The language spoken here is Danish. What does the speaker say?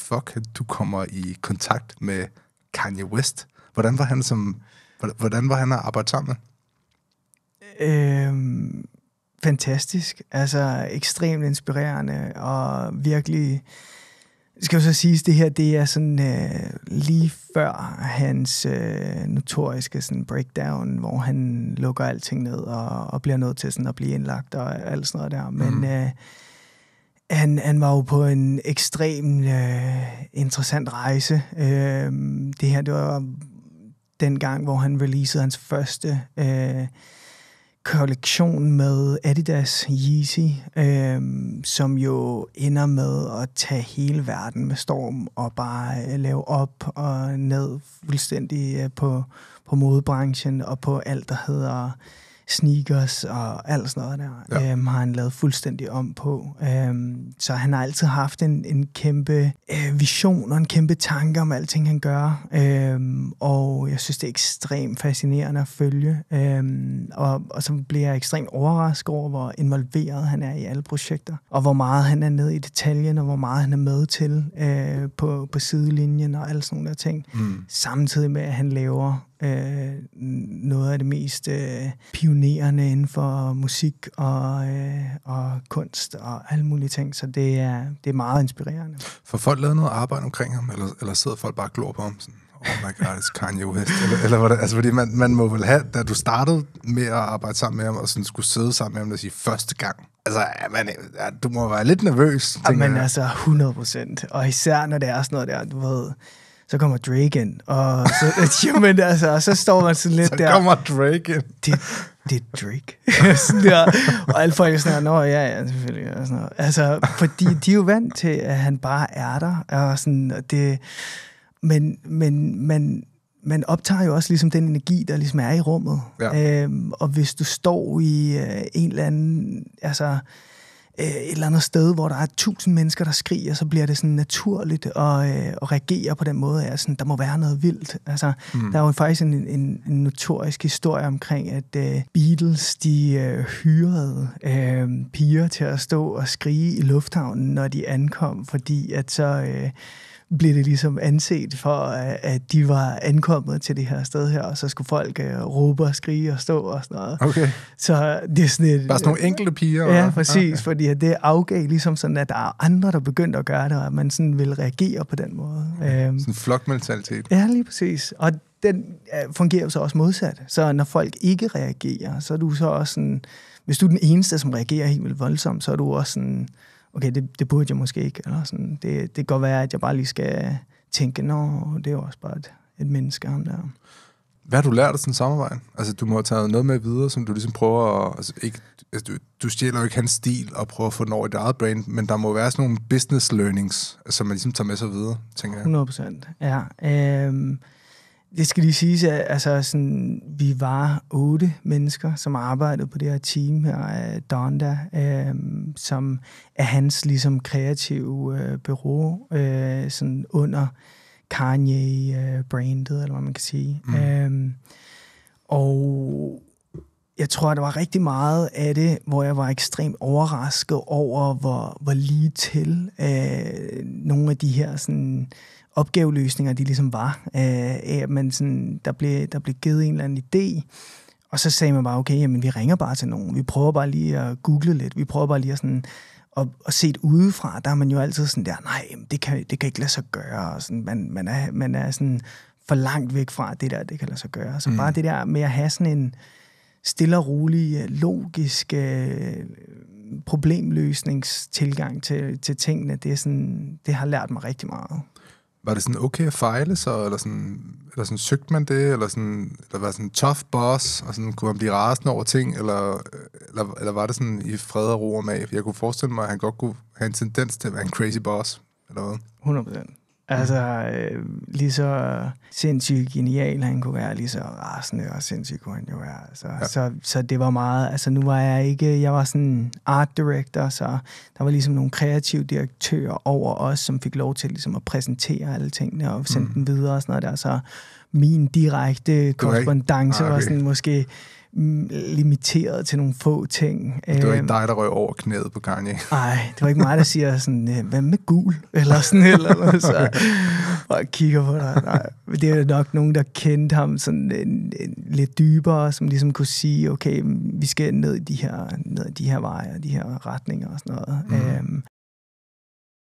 fuck, at du kommer i kontakt med Kanye West? Hvordan var han at arbejde sammen med? Fantastisk. Altså ekstremt inspirerende og virkelig... Skal jo så siges, det her, det er sådan lige før hans notoriske sådan breakdown, hvor han lukker alting ned og bliver nødt til sådan at blive indlagt og alt sådan noget der. Men han var jo på en ekstrem interessant rejse. Det her, det var den gang, hvor han releasede hans første kollektion med Adidas Yeezy, som jo ender med at tage hele verden med storm og bare lave op og ned fuldstændig på modebranchen og på alt, der hedder sneakers og alt sådan noget der, har han lavet fuldstændig om på. Så han har altid haft en kæmpe vision og en kæmpe tanke om alting, han gør. Og jeg synes, det er ekstremt fascinerende at følge. Og så bliver jeg ekstremt overrasket over, hvor involveret han er i alle projekter. Og hvor meget han er nede i detaljen, og hvor meget han er med til på sidelinjen og alle sådan nogle der ting. Samtidig med, at han laver noget af det mest pionerende inden for musik og kunst og alle mulige ting, så det er meget inspirerende. For folk lavet noget arbejde omkring ham, eller sidder folk bare og glor på ham sådan, oh my god, it's Kanye West, eller hvad det, altså fordi man må vel have, da du startede med at arbejde sammen med ham, og sådan skulle sidde sammen med ham, og sige første gang, altså du må være lidt nervøs. Men altså 100%, og især når det er sådan noget der, du ved, så kommer Drake ind, og så, jamen, altså, så står man sådan lidt der. Så kommer Drake ind. Det er Drake. Sådan der. Og alle folk er sådan her, ja, selvfølgelig. Og sådan noget. Altså, fordi de er jo vant til, at han bare er der. Og sådan, det, men man optager jo også ligesom den energi, der ligesom er i rummet. Ja. Og hvis du står i en eller anden... Altså, et eller andet sted, hvor der er 1000 mennesker, der skriger, så bliver det sådan naturligt at reagere på den måde. Altså, der må være noget vildt. Altså, der er jo faktisk en notorisk historie omkring, at Beatles, de hyrede piger til at stå og skrige i lufthavnen, når de ankom, fordi at så... blev det ligesom anset for, at de var ankommet til det her sted her, og så skulle folk råbe og skrige og stå og sådan noget. Okay. Så det er sådan et... Bare sådan nogle enkelte piger? Ja, præcis, okay. Fordi det afgav ligesom sådan, at der er andre, der begyndte at gøre det, og at man sådan vil reagere på den måde. Sådan en flokmentalitet. Ja, lige præcis. Og den fungerer jo så også modsat. Så når folk ikke reagerer, så er du så også sådan... Hvis du er den eneste, som reagerer helt vildt voldsomt, så er du også sådan... Okay, det burde jeg måske ikke. Eller sådan. Det kan godt være, at jeg bare lige skal tænke, det er jo også bare et menneske, ham der. Hvad har du lært af sådan et samarbejde? Altså, du må have taget noget med videre, som du ligesom prøver at... Altså, ikke, du stjæler jo ikke hans stil og prøver at få den over i dit eget brand, men der må være sådan nogle business learnings, som man ligesom tager med sig videre, tænker jeg. 100%, ja. Det skal lige siges, at altså, sådan, vi var 8 mennesker, som arbejdede på det her team her af Donda, som er hans ligesom kreative bureau, sådan under Kanye-brandet, eller hvad man kan sige. Og jeg tror, der var rigtig meget af det, hvor jeg var ekstremt overrasket over, hvor lige til nogle af de her sådan... opgaveløsninger, de ligesom var, at man sådan, der blev givet en eller anden idé, og så sagde man bare, okay, jamen vi ringer bare til nogen, vi prøver bare lige at google lidt, vi prøver bare lige at sådan, og set udefra, der er man jo altid sådan der, nej, det kan ikke lade sig gøre, og sådan, man er sådan for langt væk fra det der, det kan lade sig gøre. Så bare det der med at have sådan en stille og rolig, logisk problemløsningstilgang til tingene, det har lært mig rigtig meget. Var det sådan okay at fejle så, eller sådan søgte man det, eller var sådan en tough boss, og sådan kunne man blive rasende over ting, eller var det sådan i fred og ro og mag? Jeg kunne forestille mig, at han godt kunne have en tendens til at være en crazy boss, eller hvad? 100%. Altså, lige så sindssygt genial han kunne være, lige så rasende og sindssygt kunne han jo være. Altså, så det var meget, altså nu var jeg var sådan art director, så der var ligesom nogle kreative direktører over os, som fik lov til ligesom at præsentere alle tingene og sende dem videre og sådan noget der. Så min direkte korrespondance var sådan måske limiteret til nogle få ting. Det var ikke dig, der røg over knæet på Kanye. Nej, det var ikke mig, der siger sådan, hvad med gul? Eller sådan eller noget, så og kigger på dig. Nej, det er nok nogen, der kendte ham sådan lidt dybere, som ligesom kunne sige, okay, vi skal ned i de her veje og de her retninger og sådan noget.